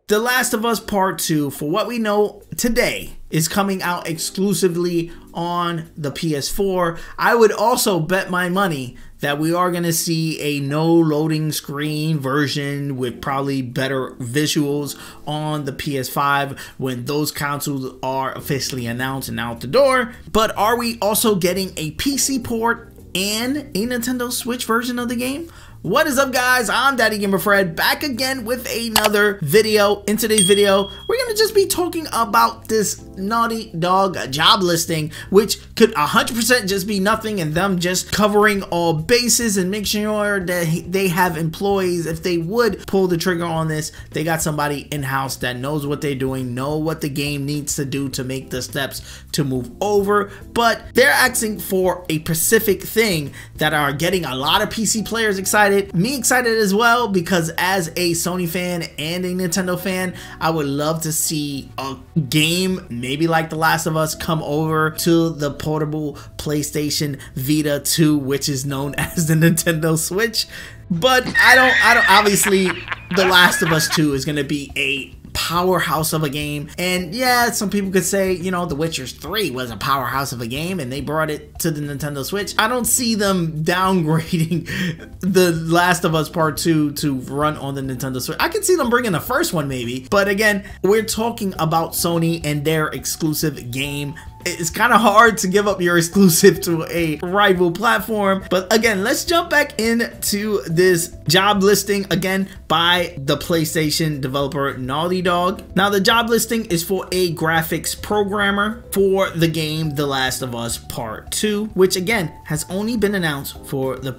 The Last of Us Part 2, for what we know today, is coming out exclusively on the PS4. I would also bet my money that we are going to see a no loading screen version with probably better visuals on the PS5 when those consoles are officially announced and out the door. But are we also getting a PC port and a Nintendo Switch version of the game? What is up, guys? I'm Daddy Gamer Fred, back again with another video. In today's video, we're gonna just be talking about this Naughty Dog job listing, which could 100% just be nothing and them just covering all bases and making sure that they have employees. If they would pull the trigger on this, they got somebody in-house that knows what they're doing, know what the game needs to do to make the steps to move over. But they're asking for a specific thing that are getting a lot of PC players excited. Me excited as well, because as a Sony fan and a Nintendo fan, I would love to see a game maybe like The Last of Us come over to the portable PlayStation Vita 2, which is known as the Nintendo Switch. But I don't obviously The Last of Us 2 is going to be a powerhouse of a game, and yeah, some people could say, you know, The Witcher 3 was a powerhouse of a game and they brought it to the Nintendo Switch. I don't see them downgrading The Last of Us Part 2 to run on the Nintendo Switch. I can see them bringing the first one maybe, but again, we're talking about Sony and their exclusive game. It's kind of hard to give up your exclusive to a rival platform. But again, let's jump back into this job listing again by the PlayStation developer Naughty Dog. Now, the job listing is for a graphics programmer for the game The Last of Us Part 2, which again has only been announced for the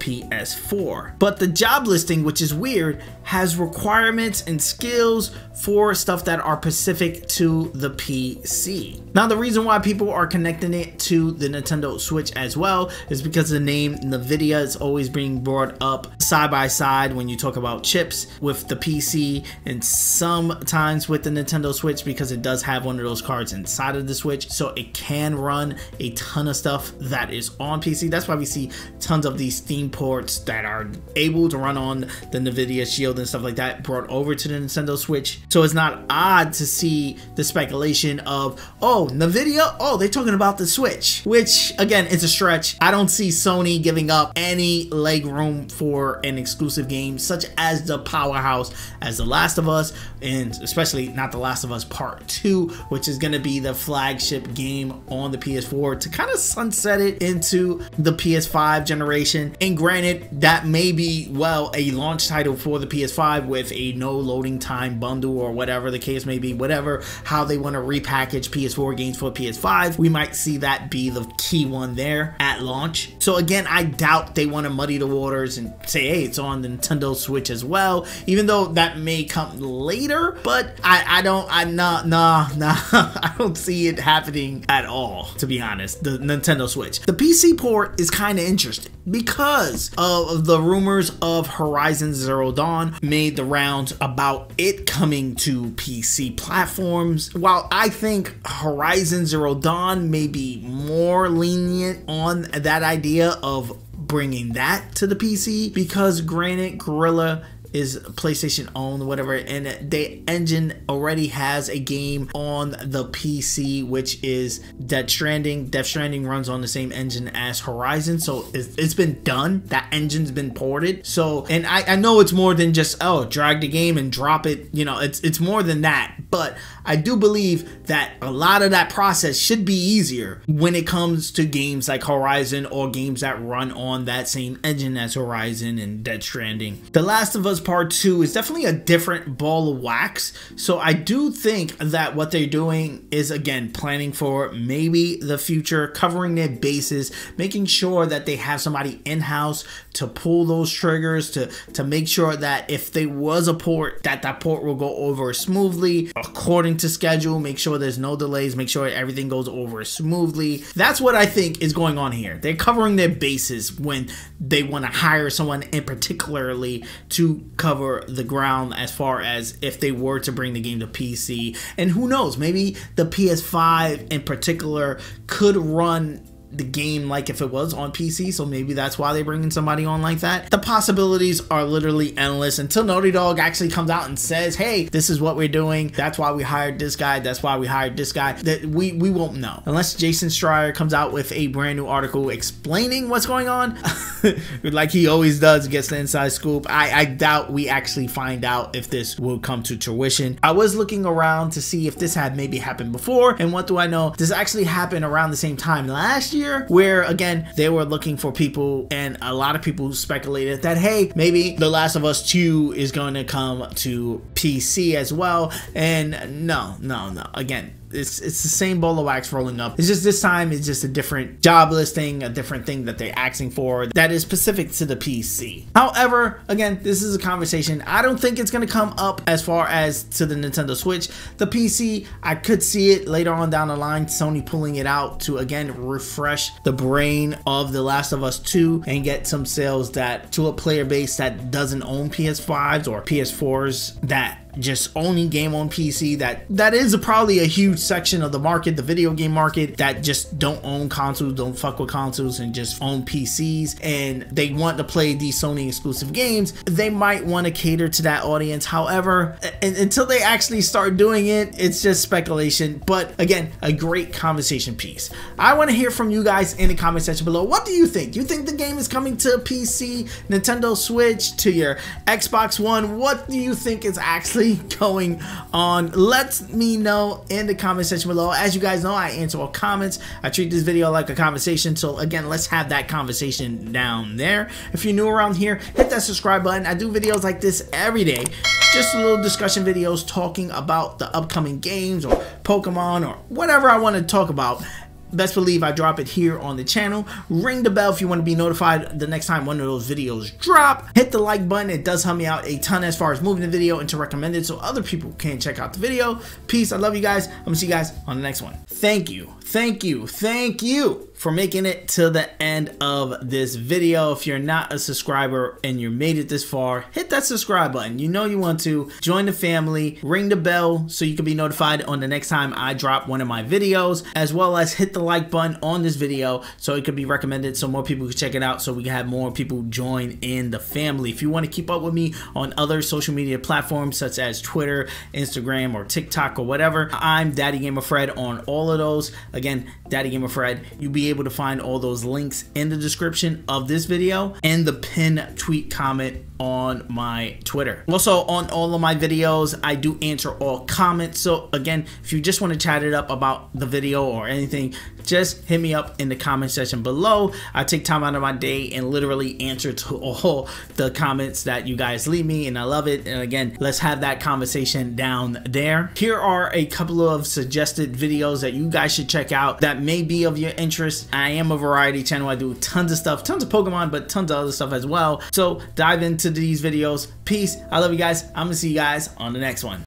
PS4. But the job listing, which is weird, has requirements and skills for stuff that are specific to the PC. Now, the reason why people are connecting it to the Nintendo Switch as well is because the name NVIDIA is always being brought up side by side when you talk about chips with the PC, and sometimes with the Nintendo Switch, because it does have one of those cards inside of the Switch, so it can run a ton of stuff that is on PC. That's why we see tons of these Steam ports that are able to run on the NVIDIA Shield and stuff like that brought over to the Nintendo Switch. So it's not odd to see the speculation of, oh, NVIDIA, oh, they're talking about the Switch, which again is a stretch. I don't see Sony giving up any leg room for an exclusive game such as the powerhouse as The Last of Us, and especially not The Last of Us Part 2, which is going to be the flagship game on the PS4 to kind of sunset it into the PS5 generation. And granted, that may be, well, a launch title for the PS5 with a no loading time bundle or whatever the case may be, whatever, how they want to repackage PS4 games for PS5. We might see that be the key one there at launch. So again, I doubt they want to muddy the waters and say, hey, it's on the Nintendo Switch as well, even though that may come later. But I don't see it happening at all, to be honest. The Nintendo Switch, the PC port is kind of interesting because of the rumors of Horizon Zero Dawn made the rounds about it coming to PC platforms. While I think Horizon Zero Dawn may be more lenient on that idea of bringing that to the PC, because granted, Guerrilla is PlayStation owned, whatever, and the engine already has a game on the PC, which is Death Stranding. Death Stranding runs on the same engine as Horizon, so it's been done. That engine's been ported. So, and I know it's more than just, oh, drag the game and drop it, you know, it's more than that. But I do believe that a lot of that process should be easier when it comes to games like Horizon or games that run on that same engine as Horizon and Death Stranding. The Last of Us Part 2 is definitely a different ball of wax. So I do think that what they're doing is, again, planning for maybe the future, covering their bases, making sure that they have somebody in-house to pull those triggers, to make sure that if there was a port, that port will go over smoothly according to schedule, make sure there's no delays, make sure everything goes over smoothly. That's what I think is going on here. They're covering their bases when they want to hire someone in particularly to cover the ground as far as if they were to bring the game to PC. And who knows, maybe the PS5 in particular could run the game like if it was on PC, so maybe that's why they're bringing somebody on like that. The possibilities are literally endless until Naughty Dog actually comes out and says, hey, this is what we're doing, that's why we hired this guy, that's why we hired this guy. That we won't know unless Jason Schreier comes out with a brand new article explaining what's going on like he always does, gets the inside scoop. I doubt we actually find out if this will come to fruition. I was looking around to see if this had maybe happened before, and what do I know, this actually happened around the same time last year, where again they were looking for people, and a lot of people speculated that, hey, maybe The Last of Us 2 is going to come to PC as well. And no, again, it's the same bowl of wax rolling up. It's just this time it's just a different job listing, a different thing that they're asking for that is specific to the PC. However, again, this is a conversation. I don't think it's going to come up as far as to the Nintendo Switch. The PC, I could see it later on down the line, Sony pulling it out to again refresh the brain of The Last of Us 2 and get some sales that to a player base that doesn't own PS5s or PS4s, that just owning game on PC, that is probably a huge section of the market, the video game market, that just don't own consoles, don't fuck with consoles, and just own PCs, and they want to play these Sony exclusive games. They might want to cater to that audience. However, until they actually start doing it, it's just speculation. But again, a great conversation piece. I want to hear from you guys in the comment section below. What do you think? Do you think the game is coming to PC, Nintendo Switch, to your Xbox One? What do you think is actually going on? Let me know in the comment section below. As you guys know, I answer all comments. I treat this video like a conversation, so again, let's have that conversation down there. If you're new around here, hit that subscribe button. I do videos like this every day, just little discussion videos talking about the upcoming games or Pokemon or whatever I want to talk about. Best believe I drop it here on the channel. Ring the bell if you want to be notified the next time one of those videos drop. Hit the like button. It does help me out a ton as far as moving the video and to recommend it so other people can check out the video. Peace. I love you guys. I'm gonna see you guys on the next one. Thank you for making it to the end of this video. If you're not a subscriber and you made it this far, hit that subscribe button. You know you want to join the family, ring the bell so you can be notified on the next time I drop one of my videos, as well as hit the like button on this video so it could be recommended so more people can check it out, so we can have more people join in the family. If you want to keep up with me on other social media platforms such as Twitter, Instagram, or TikTok or whatever, I'm Daddy Gamer Fred on all of those. Again, Daddy Gamer Fred. You'll be able to find all those links in the description of this video and the pinned tweet comment on my Twitter. Also, on all of my videos, I do answer all comments. So again, if you just want to chat it up about the video or anything, just hit me up in the comment section below. I take time out of my day and literally answer to all the comments that you guys leave me, and I love it. And again, let's have that conversation down there. Here are a couple of suggested videos that you guys should check out that may be of your interest. I am a variety channel. I do tons of stuff, tons of Pokemon, but tons of other stuff as well. So dive into these videos. Peace. I love you guys. I'm gonna see you guys on the next one.